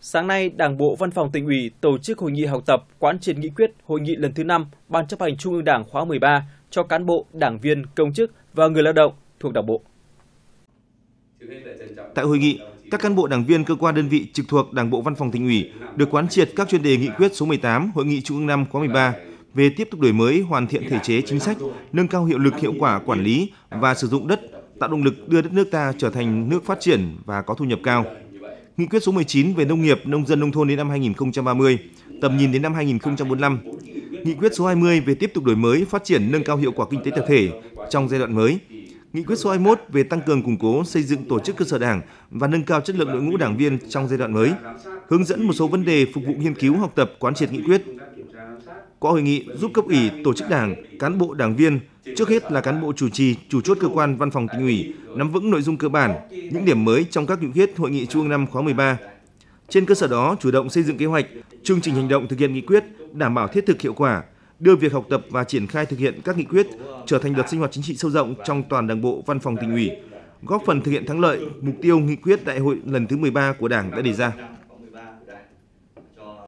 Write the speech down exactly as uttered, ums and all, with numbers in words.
Sáng nay, Đảng bộ Văn phòng Tỉnh ủy tổ chức hội nghị học tập quán triệt nghị quyết hội nghị lần thứ năm Ban chấp hành Trung ương Đảng khóa mười ba cho cán bộ, đảng viên, công chức và người lao động thuộc Đảng bộ. Tại hội nghị, các cán bộ đảng viên cơ quan đơn vị trực thuộc Đảng bộ Văn phòng Tỉnh ủy được quán triệt các chuyên đề nghị quyết số mười tám Hội nghị Trung ương năm khóa mười ba về tiếp tục đổi mới, hoàn thiện thể chế chính sách, nâng cao hiệu lực hiệu quả quản lý và sử dụng đất, tạo động lực đưa đất nước ta trở thành nước phát triển và có thu nhập cao. Nghị quyết số mười chín về nông nghiệp, nông dân nông thôn đến năm hai nghìn không trăm ba mươi, tầm nhìn đến năm hai nghìn không trăm bốn mươi lăm. Nghị quyết số hai mươi về tiếp tục đổi mới, phát triển, nâng cao hiệu quả kinh tế tập thể trong giai đoạn mới. Nghị quyết số hai mươi mốt về tăng cường củng cố xây dựng tổ chức cơ sở đảng và nâng cao chất lượng đội ngũ đảng viên trong giai đoạn mới. Hướng dẫn một số vấn đề phục vụ nghiên cứu, học tập, quán triệt nghị quyết. Qua hội nghị giúp cấp ủy, tổ chức đảng, cán bộ đảng viên, trước hết là cán bộ chủ trì, chủ chốt cơ quan Văn phòng Tỉnh ủy, nắm vững nội dung cơ bản, những điểm mới trong các nghị quyết Hội nghị Trung ương năm khóa mười ba. Trên cơ sở đó, chủ động xây dựng kế hoạch, chương trình hành động thực hiện nghị quyết, đảm bảo thiết thực hiệu quả, đưa việc học tập và triển khai thực hiện các nghị quyết trở thành đợt sinh hoạt chính trị sâu rộng trong toàn Đảng bộ Văn phòng Tỉnh ủy, góp phần thực hiện thắng lợi mục tiêu nghị quyết Đại hội lần thứ mười ba của Đảng đã đề ra.